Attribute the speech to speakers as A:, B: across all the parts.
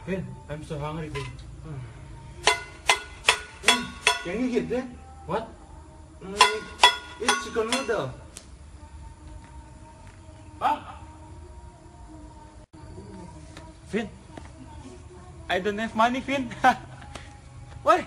A: Vin, I'm so hungry, Vin.
B: Can you hit that?
A: What?
B: It's chicken noodle.
A: Huh? Vin, I don't have money, Vin. Why?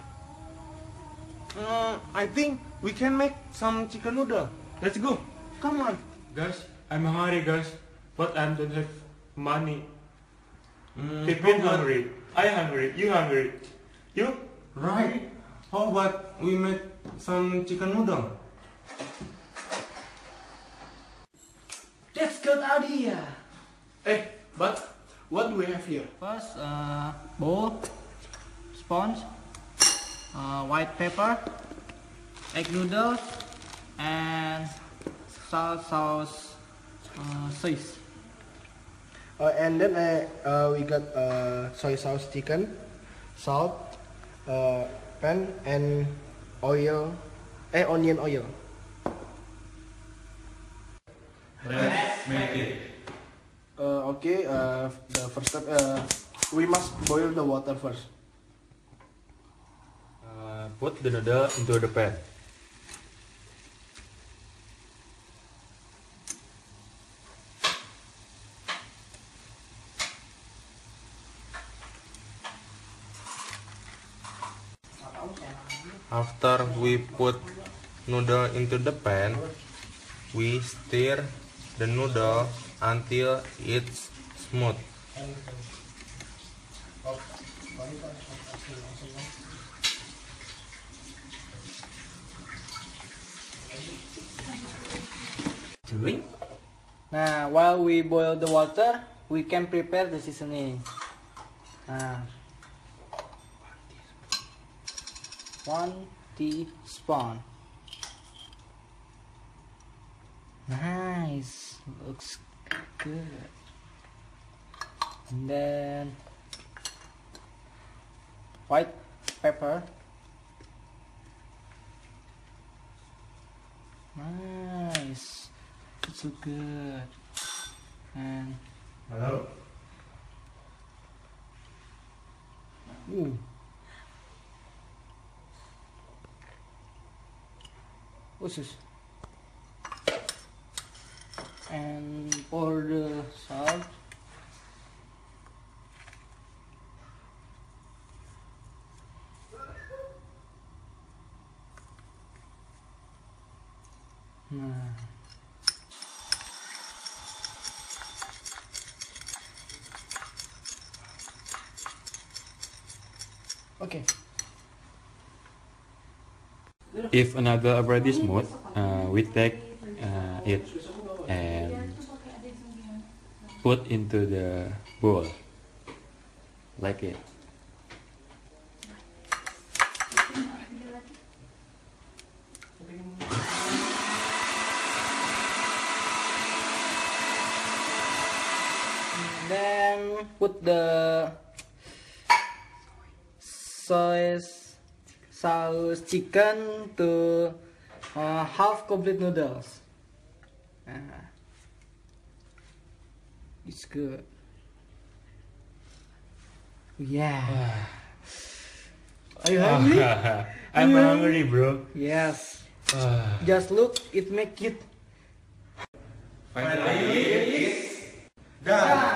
B: I think we can make some chicken noodle.
A: Let's go.
B: Come on.
A: Guys, I'm hungry, guys. But I don't have money. If
B: how
A: Vin
B: about-
A: hungry, I hungry, you hungry. You?
B: Right. How about we make some chicken noodle?
C: That's good idea.
B: But what do we have here?
C: First, bowl, sponge, white pepper, egg noodles, and sauce, sauce.
D: And then we got soy sauce chicken, salt, pan, and oil, onion oil.
A: Let's make it.
D: Okay, the first step, we must boil the water first.
A: Put the noodle into the pan.
B: After we put noodle into the pan, we stir the noodle until it's smooth.
C: Now, while we boil the water, we can prepare the seasoning. Nah. 1 teaspoon. Nice, looks good. And then white pepper. Nice, it's so good. And
A: Hello.
C: what's this? And pour the salt. Nah. Okay.
A: If another bread is smooth, we take it and put into the bowl like it.
C: Then put the soy sauce chicken to half complete noodles. It's good. Yeah. Are you hungry?
A: I'm hungry, bro.
C: Yes. Just look, it make it.
A: Finally,